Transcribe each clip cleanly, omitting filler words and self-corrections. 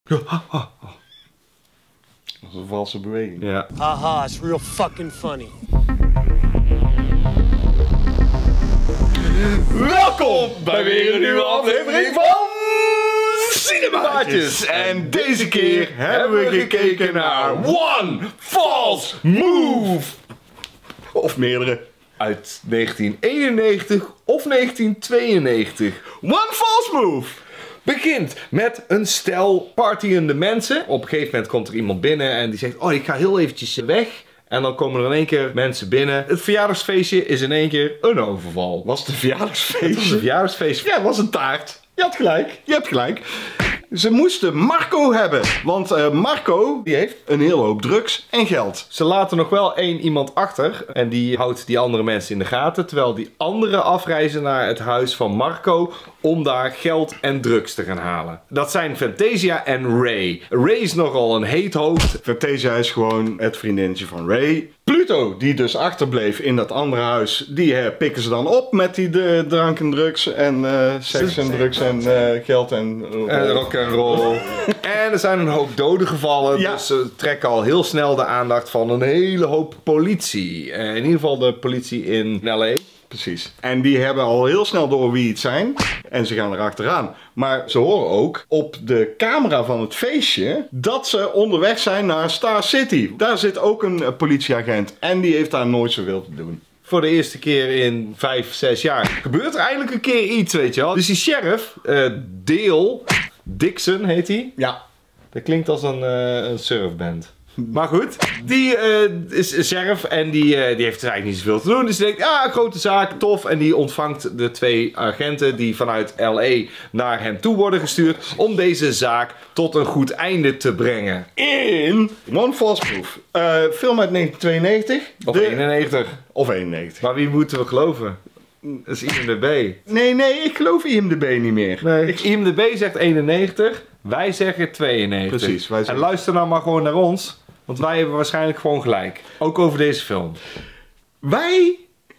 Dat is een valse beweging. Ja. Haha, it's real fucking funny. Welkom bij weer een nieuwe aflevering van Cinemaatjes. En deze keer hebben we gekeken naar One False Move. Of meerdere. Uit 1991 of 1992. One False Move Begint met een stel partyende mensen. Op een gegeven moment komt er iemand binnen en die zegt: oh, ik ga heel eventjes weg. En dan komen er in één keer mensen binnen. Het verjaardagsfeestje is in één keer een overval. Was het een verjaardagsfeestje? Het was een verjaardagsfeestje. Ja, het was een taart. Je had gelijk. Je hebt gelijk. Ze moesten Marco hebben. Want Marco die heeft een hele hoop drugs en geld. Ze laten nog wel één iemand achter. En die houdt die andere mensen in de gaten. Terwijl die anderen afreizen naar het huis van Marco. Om daar geld en drugs te gaan halen. Dat zijn Fantasia en Ray. Ray is nogal een heet hoofd. Fantasia is gewoon het vriendinnetje van Ray. Pluto, die dus achterbleef in dat andere huis, die pikken ze dan op met die drank en drugs en seks en drugs en geld en rock and roll. En er zijn een hoop doden gevallen, Ja. dus ze trekken al heel snel de aandacht van een hele hoop politie. In ieder geval de politie in L.A. Precies. En die hebben al heel snel door wie het zijn. En ze gaan erachteraan. Maar ze horen ook op de camera van het feestje dat ze onderweg zijn naar Star City. Daar zit ook een politieagent. En die heeft daar nooit zoveel te doen. Voor de eerste keer in 5, 6 jaar gebeurt er eindelijk een keer iets, weet je wel. Dus die sheriff, Dale Dixon heet hij. Ja. Dat klinkt als een surfband. Maar goed, die is sheriff en die heeft dus eigenlijk niet zoveel te doen. Dus die denkt, ja, grote zaak, tof. En die ontvangt de 2 agenten die vanuit L.A. naar hem toe worden gestuurd. Om deze zaak tot een goed einde te brengen. In One False Move. Film uit 1992. Of 91. Of 91. Maar wie moeten we geloven? Dat is IMDb. Nee, ik geloof IMDb niet meer. Nee. IMDb zegt 91, wij zeggen 92. Precies, wij zeggen... En luister nou maar gewoon naar ons. Want wij hebben waarschijnlijk gewoon gelijk. Ook over deze film. Wij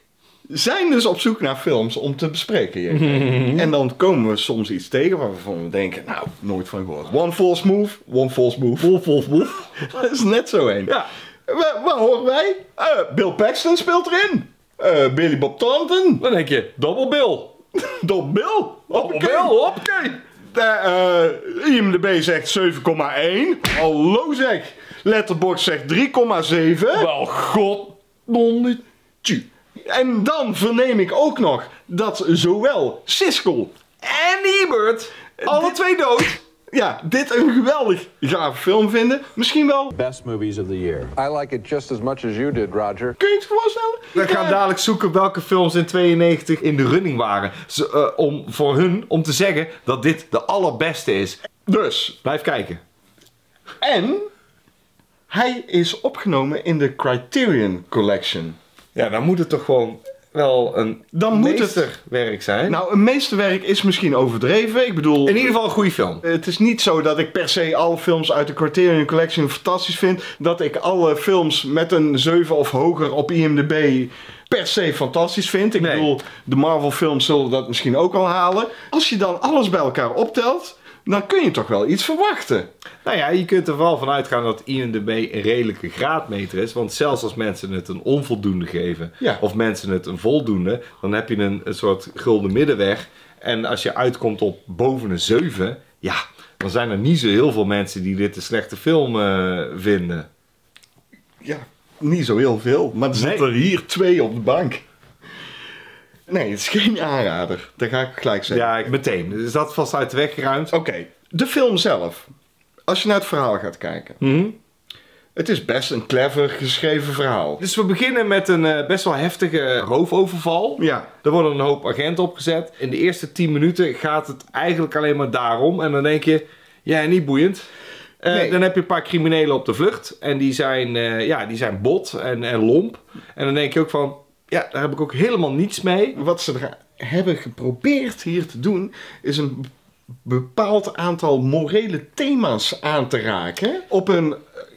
zijn dus op zoek naar films om te bespreken. En dan komen we soms iets tegen waarvan we denken, nou, nooit van gehoord. One False Move, One False Move, One False Move. Dat is net zo één. Ja. Waar horen wij? Bill Paxton speelt erin. Billy Bob Thornton. Dan denk je, Double Bill. Dom Bill. Double Bill, hoppakee. IMDb zegt 7,1. Hallo zeg. Letterboxd zegt 3,7. Wel, godnonnetje. En dan verneem ik ook nog dat zowel Siskel En Ebert, alle 2 dood. ja, dit een geweldig gave film vinden. Misschien wel. Best movies of the year. I like it just as much as you did, Roger. Kun je het voorstellen? We gaan dadelijk zoeken welke films in 92 in de running waren. Om te zeggen dat dit de allerbeste is. Dus. Blijf kijken. En hij is opgenomen in de Criterion Collection. Ja, dan moet het toch gewoon wel een meesterwerk zijn. Nou, een meesterwerk is misschien overdreven. Ik bedoel... In ieder geval een goede film. Het is niet zo dat ik per se alle films uit de Criterion Collection fantastisch vind. Dat ik alle films met een 7 of hoger op IMDb per se fantastisch vind. Ik bedoel, de Marvel films zullen dat misschien ook al halen. Als je dan alles bij elkaar optelt, dan kun je toch wel iets verwachten. Nou ja, je kunt er wel van uitgaan dat IMDb een redelijke graadmeter is. Want zelfs als mensen het een onvoldoende geven, Ja. of mensen het een voldoende, dan heb je een soort gulden middenweg. En als je uitkomt op boven een 7, ja, dan zijn er niet zo heel veel mensen die dit een slechte film vinden. Ja, niet zo heel veel. Maar er zitten er hier 2 op de bank. Nee, het is geen aanrader. Dat ga ik gelijk zeggen. Ja, meteen. Dus dat vast uit de weg geruimd. Oké, de film zelf. Als je naar het verhaal gaat kijken. Het is best een clever geschreven verhaal. Dus we beginnen met een best wel heftige roofoverval. Ja. Er worden een hoop agenten opgezet. In de eerste 10 minuten gaat het eigenlijk alleen maar daarom. En dan denk je, ja, niet boeiend. Nee. Dan heb je een paar criminelen op de vlucht. En die zijn bot en lomp. En dan denk je ook van, ja, daar heb ik ook helemaal niets mee. Wat ze er hebben geprobeerd hier te doen, is een bepaald aantal morele thema's aan te raken. Op een,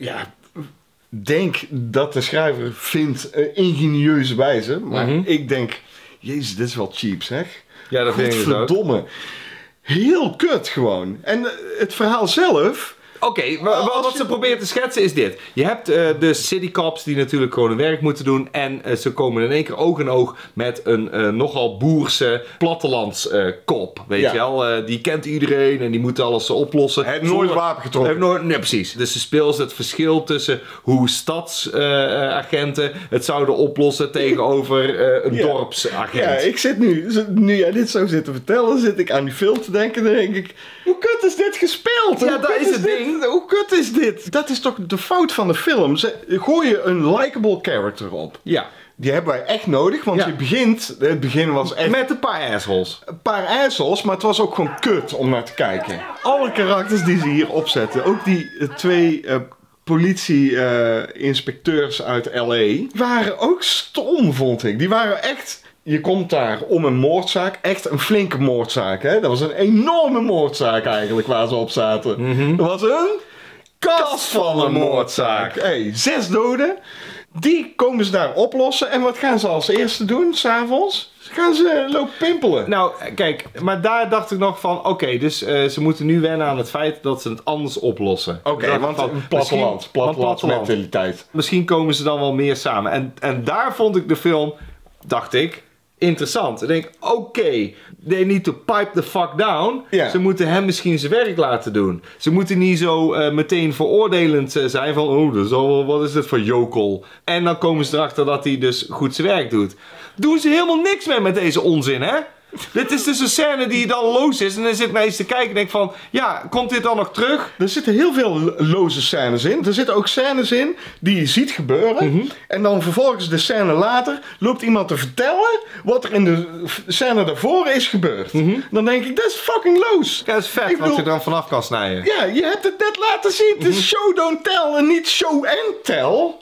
denk dat de schrijver vindt, ingenieuze wijze. Maar ik denk, jezus, dit is wel cheap zeg. Ja, dat vind ik dus ook. Verdomme. Heel kut gewoon. En het verhaal zelf Oké, wat ze proberen te schetsen is dit. Je hebt de citycops die natuurlijk gewoon hun werk moeten doen. En ze komen in één keer oog in oog met een nogal boerse plattelandskop. Weet je wel? Die kent iedereen en die moet alles oplossen. Hij heeft nooit een wapen getrokken. Nee, precies. Dus ze speelt het verschil tussen hoe stadsagenten het zouden oplossen tegenover een dorpsagent. Ja, ik zit nu jij dit zo zit te vertellen, zit ik aan die film te denken. Dan denk ik, hoe kut is dit gespeeld? Ja, dat is het ding. Hoe kut is dit? Dat is toch de fout van de film. Ze gooien een likable character op. Ja. Die hebben wij echt nodig, want het begin was echt... Met een paar assholes. Een paar assholes, maar het was ook gewoon kut om naar te kijken. Alle karakters die ze hier opzetten, ook die twee politie-inspecteurs uit L.A. waren ook stom, vond ik. Die waren echt... Je komt daar om een moordzaak, echt een flinke moordzaak. Hè? Dat was een enorme moordzaak eigenlijk waar ze op zaten. Dat was een kast van een moordzaak. 6 doden. Die komen ze daar oplossen. En wat gaan ze als eerste doen, s'avonds? Gaan ze lopen pimpelen. Nou, kijk, maar daar dacht ik nog van... Oké, dus ze moeten nu wennen aan het feit dat ze het anders oplossen. Oké, want plattelandsmentaliteit. Misschien komen ze dan wel meer samen. En daar vond ik de film, dacht ik... interessant. Ik denk, oké, they need to pipe the fuck down. Ja. Ze moeten hem misschien zijn werk laten doen. Ze moeten niet zo meteen veroordelend zijn van, oh, dus wat is dit voor jokel? En dan komen ze erachter dat hij dus goed zijn werk doet. Doen ze helemaal niks meer met deze onzin, hè? Dit is dus een scène die dan loos is. En dan zit ik naar iets te kijken en denk van... Ja, komt dit dan nog terug? Er zitten heel veel loze scènes in. Er zitten ook scènes in die je ziet gebeuren. En dan vervolgens de scène later... loopt iemand te vertellen... wat er in de scène daarvoor is gebeurd. Dan denk ik, dat is fucking loos. Ja, dat is vet, wat je er dan vanaf kan snijden. Ja, je hebt het net laten zien. Het is show don't tell en niet show and tell.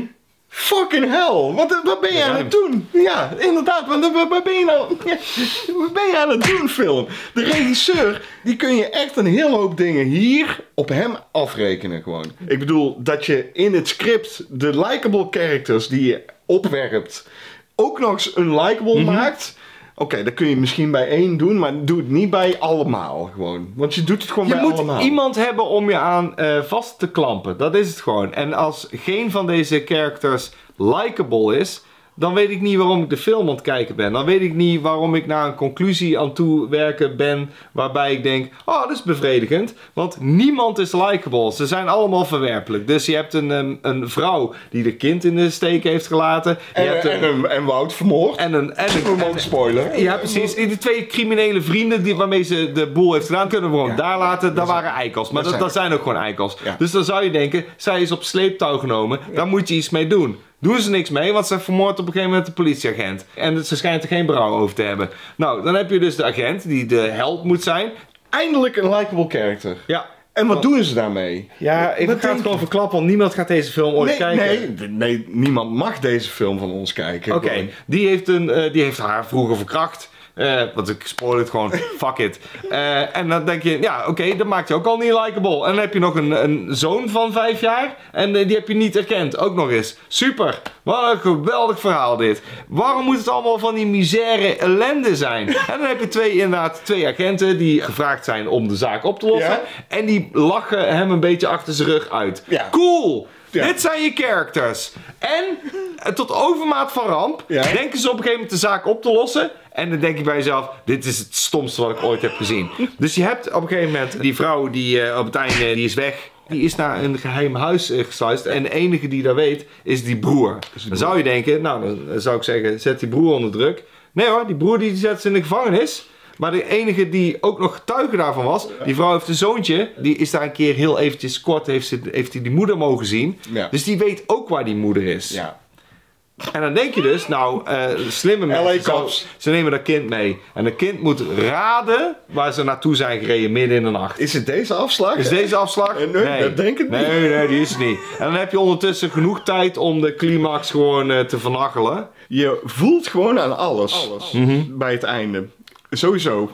Fucking hell, wat ben je aan het doen? Ja, inderdaad, wat ben je nou... Wat ben je aan het doen, film? De regisseur, die kun je echt een hele hoop dingen hier op hem afrekenen gewoon. Ik bedoel, dat je in het script de likable characters die je opwerpt... ook nog eens unlikable maakt... Oké, dat kun je misschien bij 1 doen, maar doe het niet bij allemaal gewoon. Want je doet het gewoon bij allemaal. Je moet iemand hebben om je aan vast te klampen. Dat is het gewoon. En als geen van deze characters likable is... dan weet ik niet waarom ik de film aan het kijken ben. Dan weet ik niet waarom ik naar een conclusie aan toe werken ben... waarbij ik denk, oh, dat is bevredigend. Want niemand is likable. Ze zijn allemaal verwerpelijk. Dus je hebt een vrouw die de kind in de steek heeft gelaten. En Wout vermoord. En een spoiler. Ja, precies. Die 2 criminele vrienden waarmee ze de boel heeft gedaan... kunnen we gewoon daar laten. Dat waren eikels. Maar dat zijn ook gewoon eikels. Ja. Dus dan zou je denken, zij is op sleeptouw genomen. Daar moet je iets mee doen. Doen ze niks mee, want ze vermoordt op een gegeven moment de politieagent. En ze schijnt er geen berouw over te hebben. Nou, dan heb je dus de agent, die de held moet zijn. Eindelijk een likable character. Ja. En wat doen ze daarmee? Ja, ik ga het gewoon verklappen, want niemand gaat deze film ooit kijken. Nee, niemand mag deze film van ons kijken. Oké, die heeft haar vroeger verkracht. Want ik spoil het gewoon, fuck it. En dan denk je, ja oké, dat maakt je ook al niet likable. En dan heb je nog een zoon van 5 jaar. En die heb je niet erkend, ook nog eens. Super, wat een geweldig verhaal dit. Waarom moet het allemaal van die misère ellende zijn? En dan heb je 2 agenten die gevraagd zijn om de zaak op te lossen. Ja? En die lachen hem een beetje achter zijn rug uit. Ja. Cool! Ja. Dit zijn je characters. En tot overmaat van ramp denken ze op een gegeven moment de zaak op te lossen. En dan denk je bij jezelf, dit is het stomste wat ik ooit heb gezien. Dus je hebt op een gegeven moment die vrouw die op het einde die is weg. Die is naar een geheim huis gesluist. En de enige die dat weet is die broer. Dan zou je denken, nou dan zou ik zeggen, zet die broer onder druk. Nee hoor, die broer die zet ze in de gevangenis. Maar de enige die ook nog getuige daarvan was, die vrouw heeft een zoontje, die is daar een keer heel eventjes kort, heeft hij die moeder mogen zien. Ja. Dus die weet ook waar die moeder is. Ja. En dan denk je dus, nou, slimme mensen, ze nemen dat kind mee. En dat kind moet raden waar ze naartoe zijn gereden midden in de nacht. Is het deze afslag? Is deze afslag? Nee, dat denk ik niet. Nee, die is het niet. En dan heb je ondertussen genoeg tijd om de climax gewoon te vernachelen. Je voelt gewoon aan alles bij het einde. Sowieso.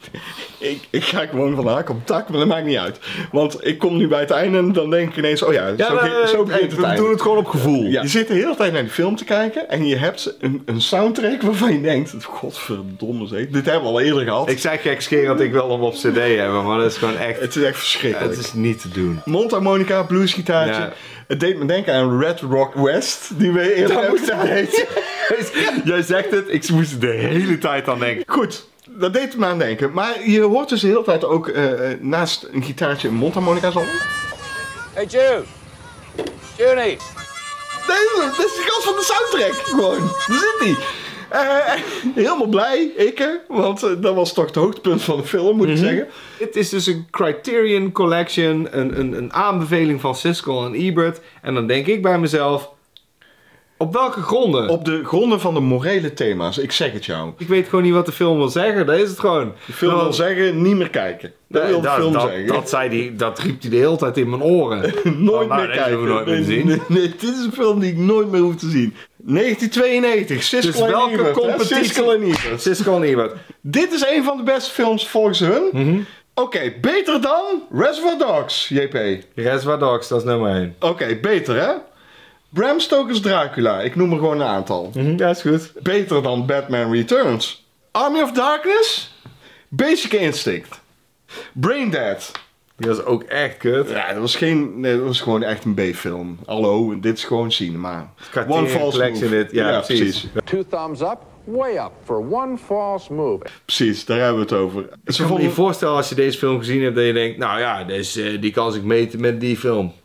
ik ga gewoon van haak op tak, maar dat maakt niet uit. Want ik kom nu bij het einde en dan denk ik ineens, zo begint het we einde. doen het gewoon op gevoel. Ja. Je zit de hele tijd naar die film te kijken en je hebt een soundtrack waarvan je denkt, godverdomme zeg, dit hebben we al eerder gehad. Ik zei gekscherend, ik wil hem op cd hebben, maar dat is gewoon echt... Het is echt verschrikkelijk. Het is niet te doen. Mondharmonica, bluesgitaartje. Ja. Het deed me denken aan Red Rock West, die we eerder hebben gedaan. Jij zegt het, ik moest de hele tijd aan denken. Goed. Dat deed me aan denken. Maar je hoort dus de hele tijd ook naast een gitaartje een mondharmonica zong. Hey Jude! Junie! Nee, dat is de gast van de soundtrack. Gewoon. Daar zit hij. Helemaal blij, want dat was toch het hoogtepunt van de film, moet ik zeggen. Het is dus een Criterion Collection, een aanbeveling van Siskel en Ebert. En dan denk ik bij mezelf, op welke gronden? Op de gronden van de morele thema's, ik zeg het jou. Ik weet gewoon niet wat de film wil zeggen, dat is het gewoon. De film wil zeggen, niet meer kijken. Dat wil de film zeggen. Dat riep hij de hele tijd in mijn oren. Nooit meer kijken. We nooit meer zien. Nee, dit is een film die ik nooit meer hoef te zien. 1992, Siskel en Ebert. Welke competitie? Siskel en Ebert. Dit is een van de beste films volgens hun. Oké, beter dan Reservoir Dogs, JP. Reservoir Dogs, dat is nummer 1. Oké, beter hè? Bram Stoker's Dracula, ik noem er gewoon een aantal. Ja, is goed. Beter dan Batman Returns. Army of Darkness? Basic Instinct. Braindead. Die was ook echt kut. Ja, dat was gewoon echt een B-film. Hallo, dit is gewoon cinema. One false move. Ja, precies. 2 thumbs up, way up for one false move. Precies, daar hebben we het over. Ik kan me niet voorstellen als je deze film gezien hebt dat je denkt, nou ja, die kan ik meten met die film.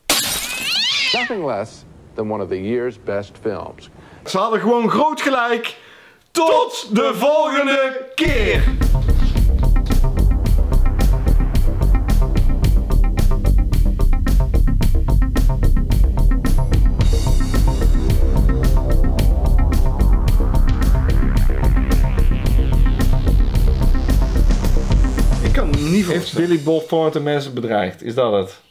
Nothing less than one of the year's best films. Ze hadden gewoon groot gelijk. Tot de volgende keer! Ik kan me niet Heeft Billy Bob Thornton mensen bedreigd? Is dat het?